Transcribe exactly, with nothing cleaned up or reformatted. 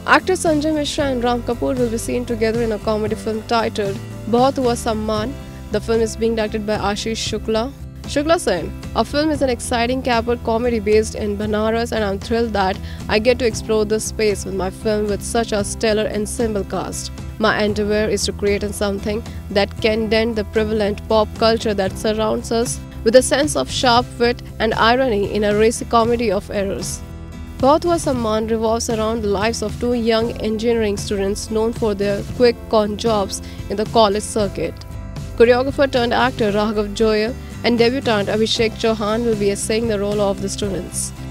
Actors Sanjay Mishra and Kapoor will be seen together in a comedy film titled Bahut Hua Sammaan. The film is being directed by Ashish Shukla. Shukla said, "Our film is an exciting Kapoor comedy based in Banaras, and I'm thrilled that I get to explore this space with my film with such a stellar ensemble cast. My endeavor is to create something that can dent the prevalent pop culture that surrounds us with a sense of sharp wit and irony in a racy comedy of errors." Bahut Hua Sammaan revolves around the lives of two young engineering students known for their quick con jobs in the college circuit. Choreographer turned actor Raghav Joyal and debutant Abhishek Chauhan will be essaying the role of the students.